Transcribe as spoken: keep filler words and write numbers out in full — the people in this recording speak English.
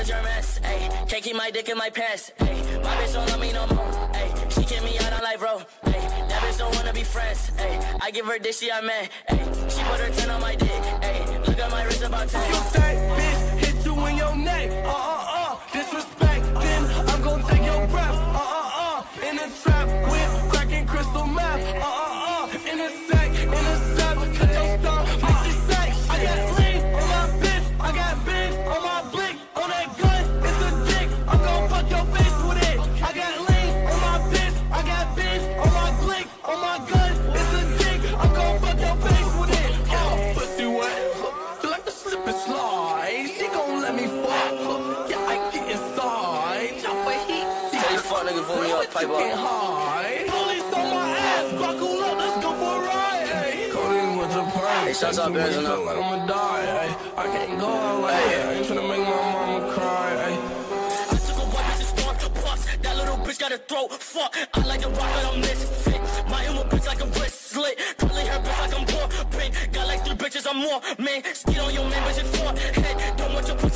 Germans, ayy. Can't keep my dick in my pants, ayy. My bitch don't love me no more, ayy. She kick me out on life, bro, ayy. That bitch don't wanna be friends, ayy. I give her dick, she a man, ayy. She put her ten on my dick, ayy. Look at my wrist about ten. You fat bitch, hit you in your neck, uh uh uh. Disrespect, then I'm gon' take your breath, uh uh uh. In a trap with cracking crystal meth, uh uh uh. In a sack, in a sack, cut your stomach, make it sack. I got lean on my bitch, I got big on my blick, on that gun, it's a dick. I'm gon' fuck your face with it. I got lean on my bitch, I got big on my blick, on my gun, it's a dick. I'm gon' fuck your face with it. Oh, pussy wet, you like to slip and slide. She gon' let me fuck, yeah, I get inside. Chop a heat, Tell you fuck nigga pull me up, pipe up. high. Police on my ass, buckle up, let's go for a ride. Hey, Cody with the purse. Hey, shouts out Benz and like I'ma die. Hey, I can't go out like Hey. that. I ain't tryna make my mama cry. Hey. I took a white bitch and stormed the box. That little bitch got a throat. Fuck, I like to rock, but I'm misfit. My emo bitch like a wrist slit. Curly hair bitch like I'm poor. Pink, got like three bitches, I'm more. Man, skid on your man, bitch, it's four. Head, don't want your pussy.